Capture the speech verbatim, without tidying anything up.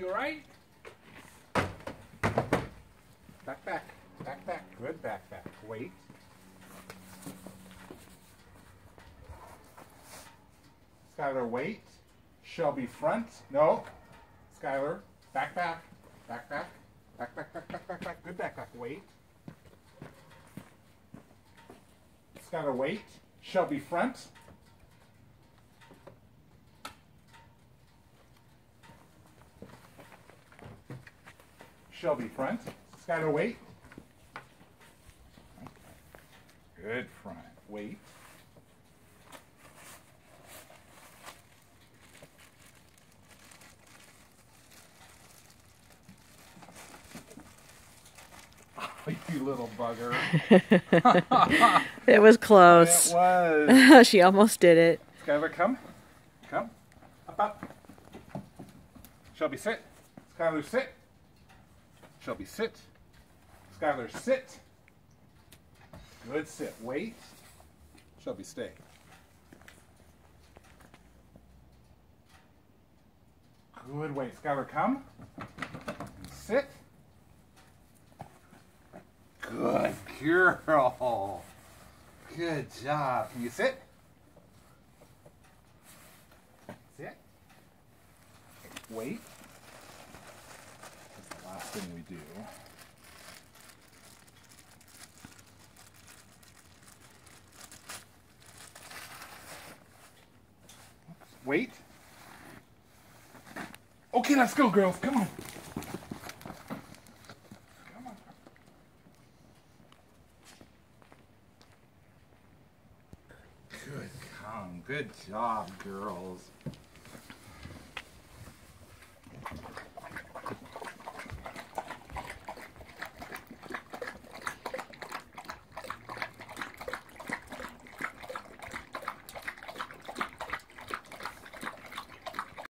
the right. Back, back, back, back. Good, back, back. Wait. Skylar, wait. Shelby, front. No. Skylar, back, back, back, back, back, back, back, back, back, back. Good, back, back. Wait. Skylar, wait. Shelby, front. Shelby, front. Skylar, wait. Good, front. Wait. Oh, you little bugger. It was close. It was. She almost did it. Skylar, come. Come. Up, up. Shelby, sit. Skylar, sit. Shelby, sit. Skylar, sit. Good, sit. Wait. Shelby, stay. Good, wait. Skylar, come. Sit. Good girl. Good job. Can you sit? Sit. Wait. That's the last thing we do. Wait. Okay, let's go, girls. Come on. Come on. Good, calm. Good job, girls.